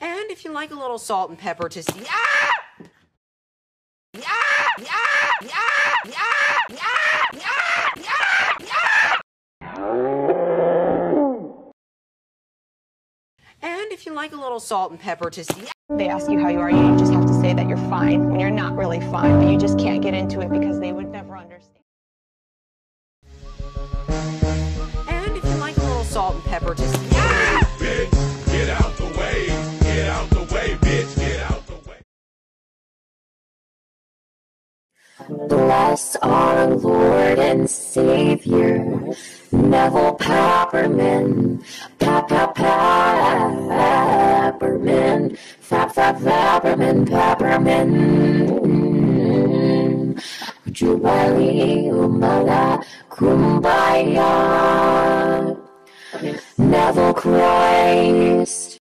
And if you like a little salt and pepper to see. And if you like a little salt and pepper to see. They ask you how you are, you just have to say that you're fine when you're not really fine, but you just can't get into it because they would never understand. And if you like a little salt and pepper to see. Bitch, get out the way. Get out the way, bitch, get out the way. Bless our Lord and Savior, Nevel Papperman, Papperman, Papperman, Jubilee, Umala, Kumbaya, Nevel cries.